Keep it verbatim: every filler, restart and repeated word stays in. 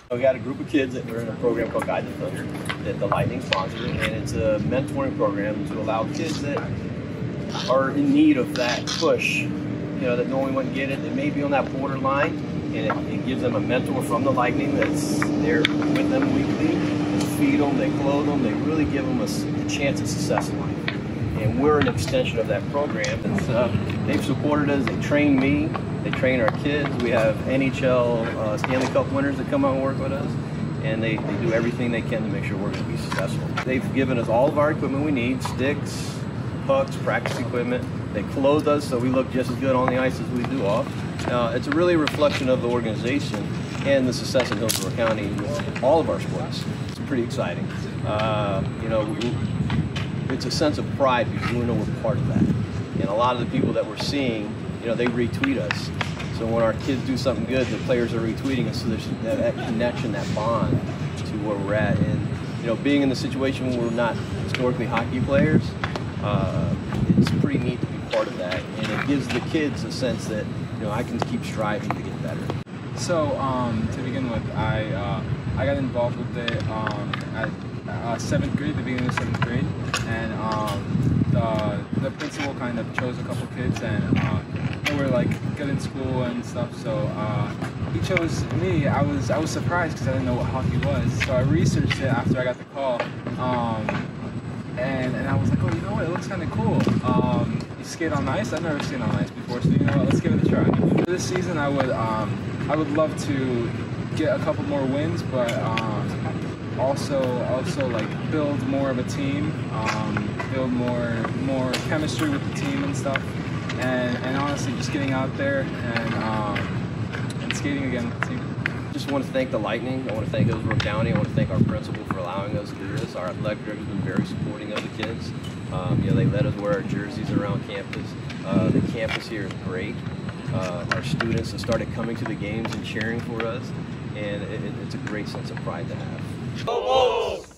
We got a group of kids that are in a program called Guide the Thunder that the Lightning sponsors, and it's a mentoring program to allow kids that are in need of that push, you know, that normally wouldn't get it, that may be on that borderline, and it, it gives them a mentor from the Lightning that's there with them weekly. They feed them, they clothe them, they really give them a, a chance at success in life. And we're an extension of that program. It's, uh, they've supported us, they train me, they train our kids. We have N H L uh, Stanley Cup winners that come out and work with us, and they, they do everything they can to make sure we're going to be successful. They've given us all of our equipment we need, sticks, pucks, practice equipment. They clothe us so we look just as good on the ice as we do off. Uh, it's a really a reflection of the organization and the success in Hillsborough County with all of our sports. It's pretty exciting. Uh, you know, we, it's a sense of pride because we know we're part of that. And a lot of the people that we're seeing, you know, they retweet us. So when our kids do something good, the players are retweeting us. So there's that, that connection, that bond to where we're at. And you know, being in the situation where we're not historically hockey players, uh, it's pretty neat to be part of that. And it gives the kids a sense that, you know, I can keep striving to get better. So um, to begin with, I uh, I got involved with it um, at uh, seventh grade, the beginning of seventh grade, and um, the the principal kind of chose a couple kids, and uh, they were like good in school and stuff. So uh, he chose me. I was I was surprised because I didn't know what hockey was. So I researched it after I got the call, um, and and I was like, oh, you know what? It looks kind of cool. Um, you skate on ice? I've never skated on ice before, so you know what? Let's give it a try. For this season, I would um, I would love to get a couple more wins, but um, also also like build more of a team, um, build more more chemistry with the team and stuff, and and honestly, just getting out there and um, and skating again with the team. Just want to thank the Lightning. I want to thank Hillsborough County. I want to thank our principal for allowing us to do this. Our athletic director has been very supporting of the kids. Um, you know, they let us wear our jerseys around campus. Uh, the campus here is great. Uh, our students have started coming to the games and cheering for us, and it, it, it's a great sense of pride to have.